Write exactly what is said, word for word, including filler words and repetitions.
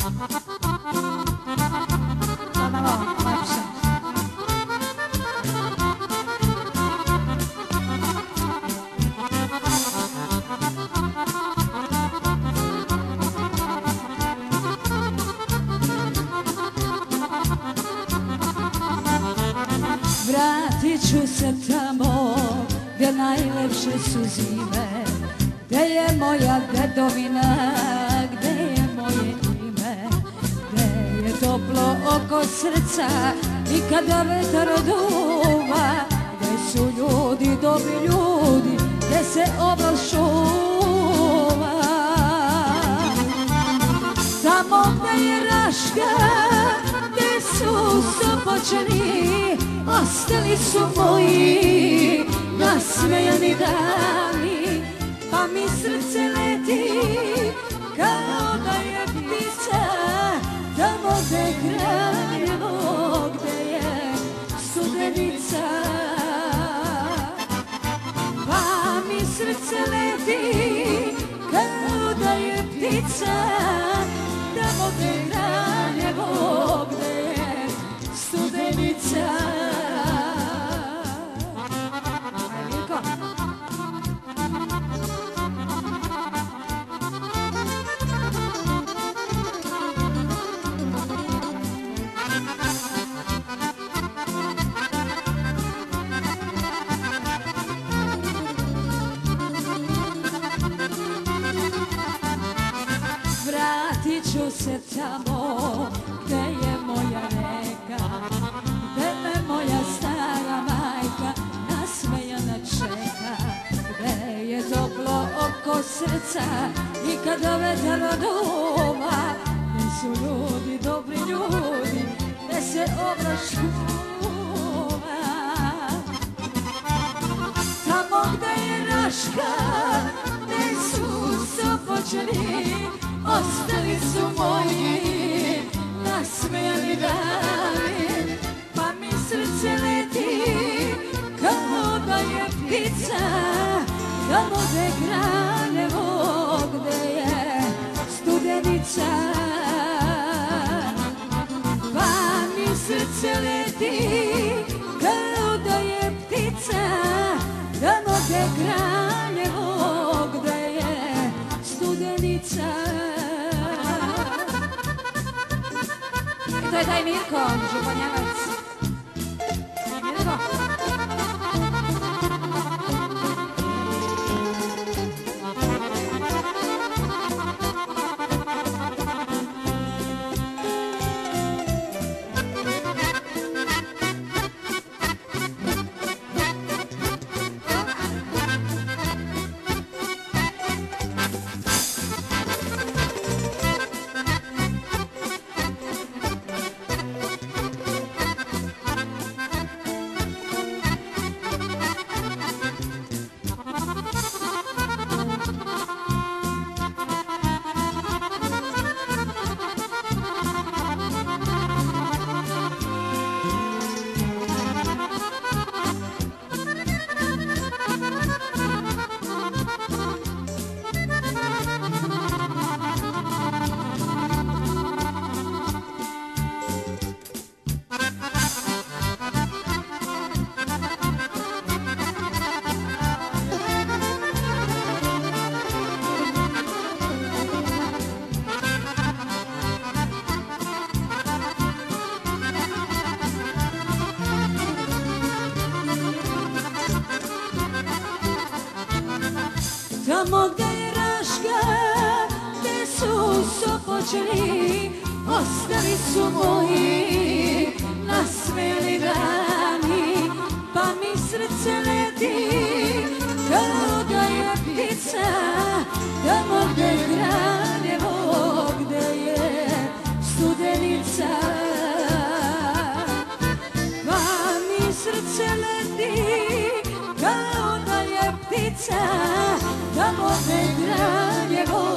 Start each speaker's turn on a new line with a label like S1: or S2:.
S1: Da malo lepše. Vratit ću se tamo gdje najlepše su zime, gdje je moja dedovina, gdje je moje ime, gdje je toplo oko srca i kada vetar duva, gdje su ljudi, dobri ljudi, gdje se obal šuva. Tamo gdje je Raška, gdje su Sopoćani, ostali su moji nasmejani dani, pa mi srce leti kao da je ptica, tamo gde je Kraljevo, gde je Studenica. Pa mi srce leti kao da je ptica, tamo gde je Kraljevo, gde je Studenica. Vratit ću se tamo gde je moja reka, gde me moja stara majka nasmejana čeka, gde je toplo oko srca i kada vetar duva, gde su ljudi, dobri ljudi, gde se oblaš čuva. Tamo gde je Raška, gde su Sopoćani, ostali su moji nasmejani dani, pa mi srce leti kao da je ptica, tamo gde je Kraljevo, gde je Studenica. Pa mi srce leti kao da je ptica, tamo gde je Kraljevo, gde je Studenica. To je taj Mirko, Županjavac. Mirko. Tamo gde je Raška, gde su Sopoćani, ostali su moji nasmejani dani, pa mi srce leti kao da je ptica, tamo gde je Kraljevo, gde je Studenica. Pa mi srce leti kao da je ptica, tamo gde je Kraljevo,